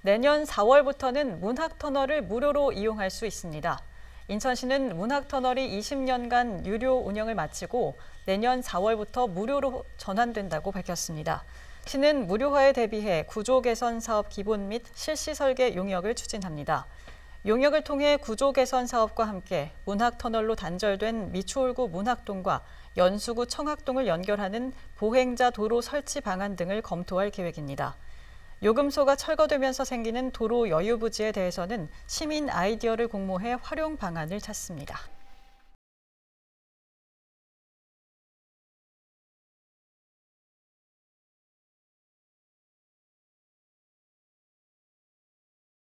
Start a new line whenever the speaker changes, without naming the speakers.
내년 4월부터는 문학터널을 무료로 이용할 수 있습니다. 인천시는 문학터널이 20년간 유료 운영을 마치고 내년 4월부터 무료로 전환된다고 밝혔습니다. 시는 무료화에 대비해 구조 개선 사업 기본 및 실시 설계 용역을 추진합니다. 용역을 통해 구조 개선 사업과 함께 문학터널로 단절된 미추홀구 문학동과 연수구 청학동을 연결하는 보행자 도로 설치 방안 등을 검토할 계획입니다. 요금소가 철거되면서 생기는 도로 여유 부지에 대해서는 시민 아이디어를 공모해 활용 방안을 찾습니다.